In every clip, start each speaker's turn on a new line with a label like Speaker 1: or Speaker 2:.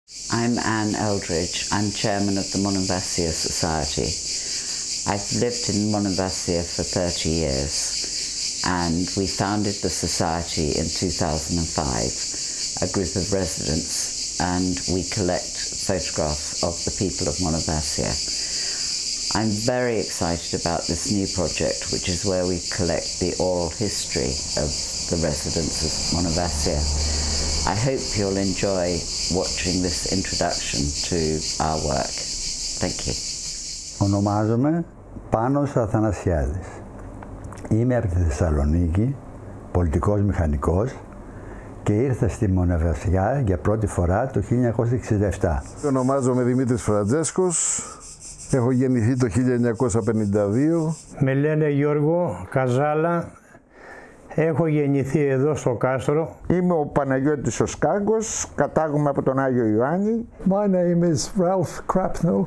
Speaker 1: I'm Anne Eldridge. I'm chairman of the Monemvasia Society. I've lived in Monemvasia for 30 years, and we founded the society in 2005, a group of residents, and we collect photographs of the people of Monemvasia. I'm very excited about this new project, which is where we collect the oral history of the residents of Monemvasia. I hope you'll enjoy watching this introduction to our work. Thank you.
Speaker 2: Ονομάζομαι Πάνος Αθανασιάδης. Είμαι από τη Θεσσαλονίκη, πολιτικός μηχανικός, και ήρθα στη Μονεμβασιά για πρώτη φορά το 1967.
Speaker 3: Ονομάζομαι Δημήτρης Φραντζέσκος. Έχω γεννηθεί το 1952.
Speaker 4: Με λένε Γιώργο Καζάλα. Έχω γεννηθεί εδώ στο Κάστρο.
Speaker 5: Είμαι ο Παναγιώτης ο Σκάγκος, κατάγομαι από τον Άγιο Ιωάννη.
Speaker 6: My name is Ralph Crapnell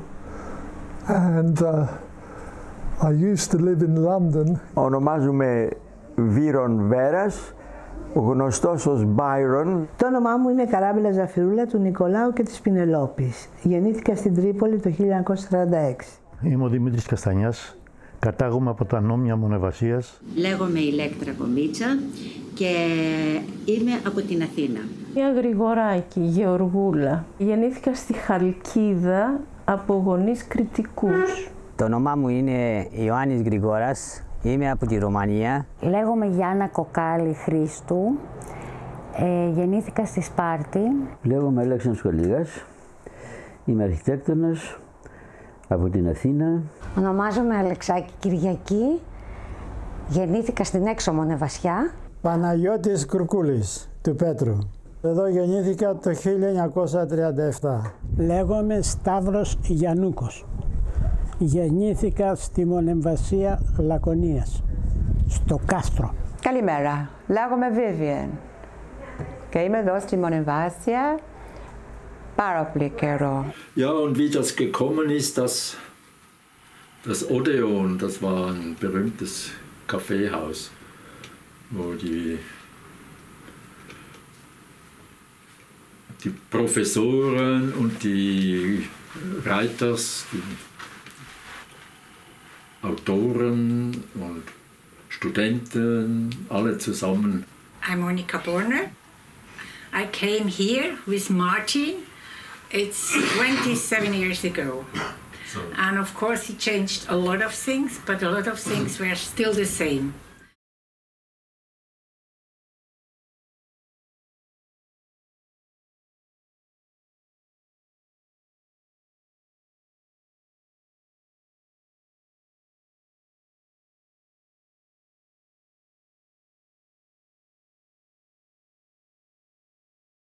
Speaker 6: and I used to live in London.
Speaker 5: Ονομάζομαι Βύρον Βέρας, γνωστός ως Byron.
Speaker 7: Το όνομά μου είναι Καράμπελα Ζαφυρούλα του Νικολάου και της Πινελόπης. Γεννήθηκα στην Τρίπολη το 1946.
Speaker 8: Είμαι ο Δημήτρης Καστανιάς. Κατάγομαι από τα νόμια Μονεμβασίας.
Speaker 9: Λέγομαι Ηλέκτρα Κομίτσα και είμαι από την Αθήνα.
Speaker 10: Μια Γρηγοράκη, Γεωργούλα. Γεννήθηκα στη Χαλκίδα από γονείς Κρητικούς.
Speaker 11: Το όνομά μου είναι Ιωάννης Γρηγόρας. Είμαι από τη Ρωμανία.
Speaker 12: Λέγομαι Γιάννα Κοκάλη Χρήστου. Γεννήθηκα στη Σπάρτη.
Speaker 13: Λέγομαι Αλέξανδρος Σχολίγας. Είμαι αρχιτέκτονας από την Αθήνα.
Speaker 12: Ονομάζομαι Αλεξάκη Κυριακή. Γεννήθηκα στην έξω Μονεμβασιά.
Speaker 14: Παναγιώτης Κουρκούλης του Πέτρου. Εδώ γεννήθηκα το 1937.
Speaker 15: Λέγομαι Σταύρος Γιαννούκος. Γεννήθηκα στη Μονεμβασία Λακωνίας, στο Κάστρο.
Speaker 16: Καλημέρα, λέγομαι Vivian και είμαι εδώ στη Monemvasia πάρα πολύ καιρό.
Speaker 17: Ja, und wie das gekommen ist, das Odeon, das war ein berühmtes Kaffeehaus, wo die Professoren und die Writers, die Autoren und Studenten, alle zusammen.
Speaker 18: I'm Monika Borner. I came here with Martin. It's 27 years ago. And of course he changed a lot of things, but a lot of things were still the same.